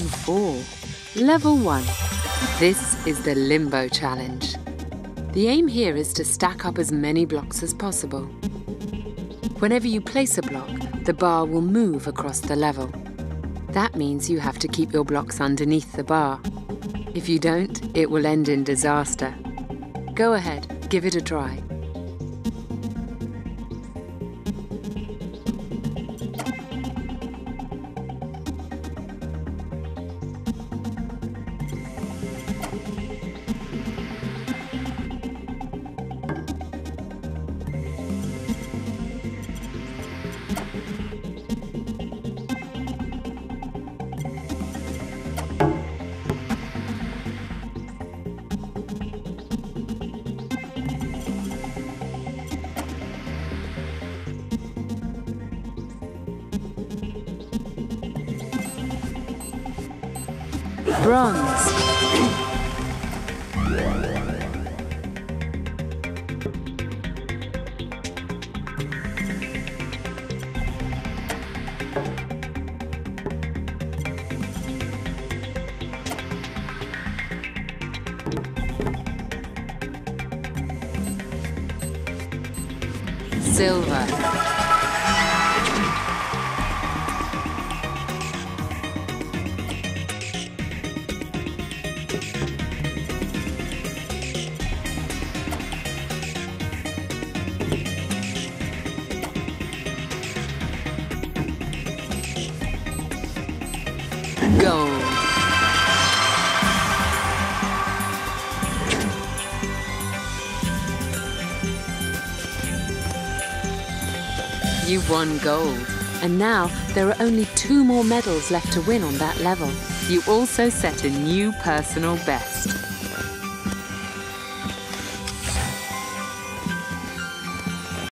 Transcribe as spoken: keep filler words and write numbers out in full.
four. Level one. This is the Limbo challenge. The aim here is to stack up as many blocks as possible. Whenever you place a block, the bar will move across the level. That means you have to keep your blocks underneath the bar. If you don't, it will end in disaster. Go ahead, give it a try. Bronze. Silver. Gold. You won gold. And now there are only two more medals left to win on that level. You also set a new personal best.